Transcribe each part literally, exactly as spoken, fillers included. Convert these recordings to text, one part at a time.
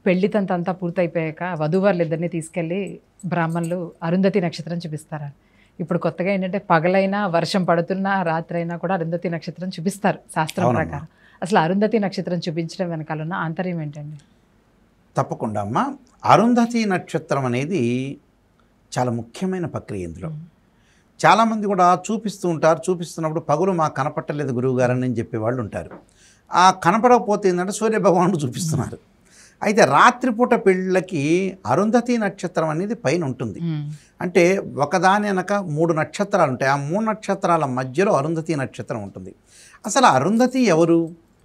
పెళ్లి తంతంతా పూర్తయిపోయాక వధూవరులిద్దరిని తీసుకెళ్ళి బ్రాహ్మణులు అరుంధతి నక్షత్రం చూపిస్తారు. ఇప్పుడు కొత్తగా ఏంటంటే పగలైనా వర్షం పడుతున్నా రాత్రైనా కూడా అరుంధతి నక్షత్రం చూపిస్తారు శాస్త్రం ప్రకారం. అసలు అరుంధతి నక్షత్రం చూపించడం వెనకాల ఉన్న ఆంతర్యం ఏంటండి? తప్పకుండా అమ్మ, అరుంధతి నక్షత్రం అనేది చాలా ముఖ్యమైన ప్రక్రియ. ఇందులో చాలామంది కూడా చూపిస్తూ ఉంటారు. చూపిస్తున్నప్పుడు పగులు మాకు కనపట్టలేదు గురువుగారని అని చెప్పేవాళ్ళు ఉంటారు. ఆ కనపడకపోతే ఏంటంటే సూర్యభగవానుడు చూపిస్తున్నారు. అయితే రాత్రిపూట పెళ్ళిళ్ళకి అరుంధతి నక్షత్రం అనేది పైన ఉంటుంది. అంటే ఒకదాని వెనక మూడు నక్షత్రాలు ఉంటాయి. ఆ మూడు నక్షత్రాల మధ్యలో అరుంధతి నక్షత్రం ఉంటుంది. అసలు అరుంధతి ఎవరు?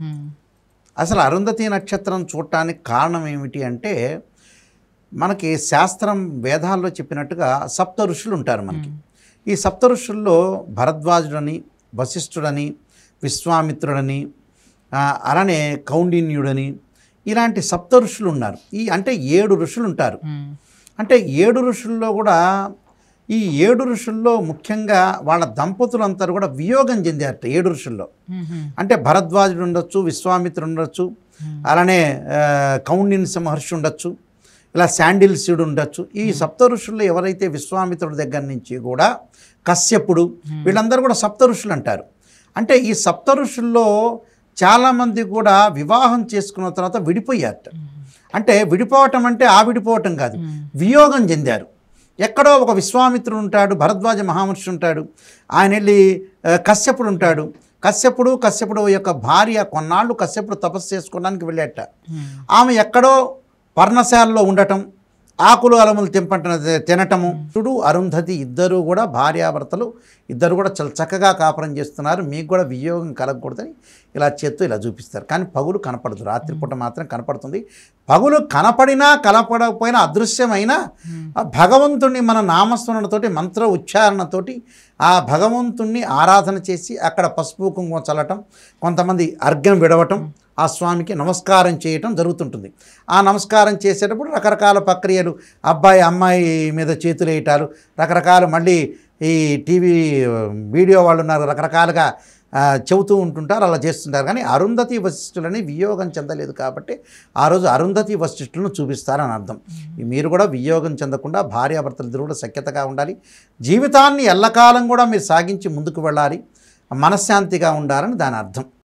అసలు అరుంధతి నక్షత్రం చూడటానికి కారణం ఏమిటి అంటే, మనకి శాస్త్రం వేదాల్లో చెప్పినట్టుగా సప్త ఋషులు ఉంటారు మనకి. ఈ సప్త ఋషుల్లో భరద్వాజుడని, వశిష్ఠుడని, విశ్వామిత్రుడని, అలానే కౌండిన్యుడని ఇలాంటి సప్త ఋషులు ఉన్నారు. ఈ అంటే ఏడు ఋషులు ఉంటారు. అంటే ఏడు ఋషుల్లో కూడా ఈ ఏడు ఋషుల్లో ముఖ్యంగా వాళ్ళ దంపతులంతా కూడా వియోగం చెందారట ఏడు ఋషుల్లో. అంటే భరద్వాజుడు ఉండొచ్చు, విశ్వామిత్రుడు ఉండొచ్చు, అలానే కౌండిన్య మహర్షి ఉండొచ్చు, ఇలా శాండిల్స్యుడు ఉండొచ్చు. ఈ సప్త ఋషుల్లో ఎవరైతే విశ్వామిత్రుడి దగ్గర నుంచి కూడా కశ్యపుడు వీళ్ళందరూ కూడా సప్త ఋషులు అంటారు. అంటే ఈ సప్త ఋషుల్లో చాలామంది కూడా వివాహం చేసుకున్న తర్వాత విడిపోయారట. అంటే విడిపోవటం అంటే ఆ విడిపోవటం కాదు, వియోగం చెందారు. ఎక్కడో ఒక విశ్వామిత్రుడు ఉంటాడు, భరద్వాజ మహామహర్షి ఉంటాడు, ఆయన వెళ్ళి కశ్యపుడు ఉంటాడు. కశ్యపుడు కశ్యపుడు యొక్క భార్య కొన్నాళ్ళు కశ్యపుడు తపస్సు చేసుకోవడానికి వెళ్ళాట. ఆమె ఎక్కడో పర్ణశాలలో ఉండటం, ఆకులు అలములు తెంపట తినటము. చూడు అరుంధతి ఇద్దరు కూడా భార్యాభర్తలు ఇద్దరు కూడా చాలా చక్కగా కాపురం చేస్తున్నారు, మీకు కూడా వియోగం కలగకూడదని ఇలా చేత్తో ఇలా చూపిస్తారు. కానీ పగులు కనపడదు, రాత్రిపూట మాత్రం కనపడుతుంది. పగులు కనపడినా కనపడకపోయినా అదృశ్యమైన భగవంతుణ్ణి మన నామస్మరణతోటి మంత్ర ఉచ్చారణతోటి ఆ భగవంతుణ్ణి ఆరాధన చేసి అక్కడ పసుపు కుంకుమ చల్లటం, కొంతమంది అర్ఘ్యం విడవటం, ఆ స్వామికి నమస్కారం చేయటం జరుగుతుంటుంది. ఆ నమస్కారం చేసేటప్పుడు రకరకాల ప్రక్రియలు, అబ్బాయి అమ్మాయి మీద చేతులు వేయటాలు, రకరకాలు మళ్ళీ ఈ టీవీ వీడియో వాళ్ళు ఉన్నారు, రకరకాలుగా చెబుతూ ఉంటుంటారు, అలా చేస్తుంటారు. కానీ అరుంధతి వశిష్ఠులని వియోగం చెందలేదు కాబట్టి ఆ రోజు అరుంధతి వశిష్ఠులను చూపిస్తారని అర్థం. మీరు కూడా వియోగం చెందకుండా భార్యాభర్తలు ఇద్దరు కూడా సఖ్యతగా ఉండాలి, జీవితాన్ని ఎల్లకాలం కూడా మీరు సాగించి ముందుకు వెళ్ళాలి, మనశ్శాంతిగా ఉండాలని దాని అర్థం.